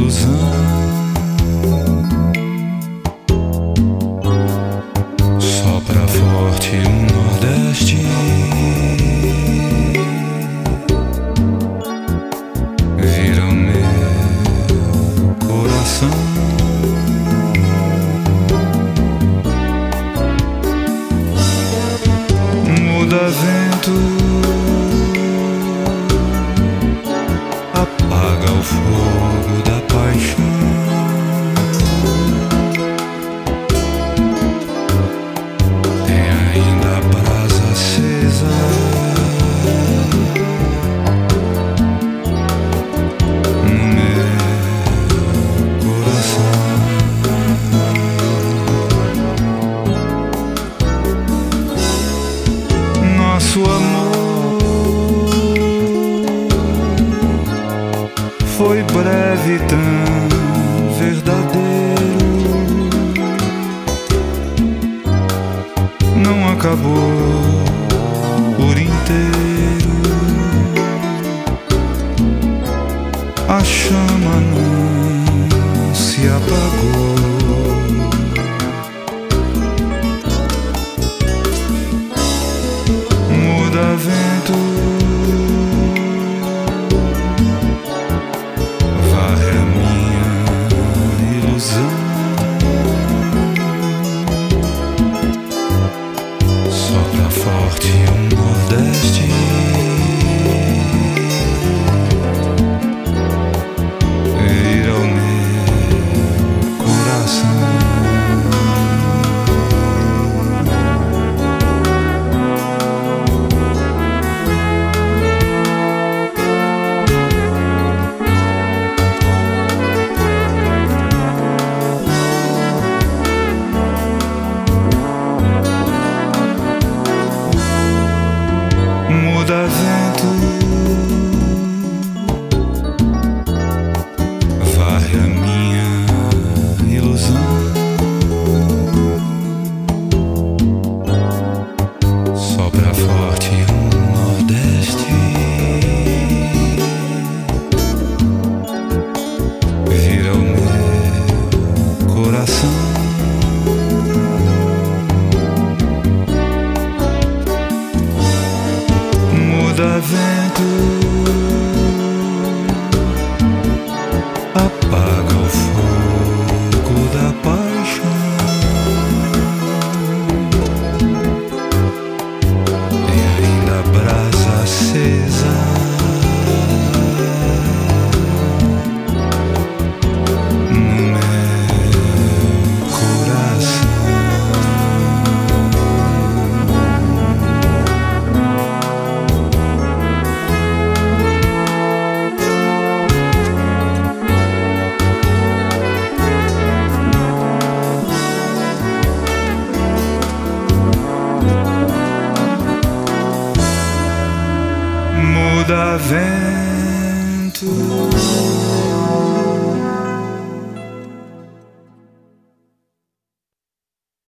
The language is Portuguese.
ilusão. Sopra forte o Nordeste, vira o meu coração. Muda vento, apaga o fogo da paixão. Tem ainda a brasa acesa no meu coração. Nosso amor foi breve e tão verdadeiro, não acabou por inteiro. A chama não se apagou. Muda vento, varre a minha ilusão. Sopra forte o Nordeste, vira o meu coração. Muda vento, varre a minha ilusão. Sopra forte o Nordeste, vira o meu coração. Muda vento, apaga o fogo da paixão. Tem ainda a brasa acesa no meu coração. Muda vento,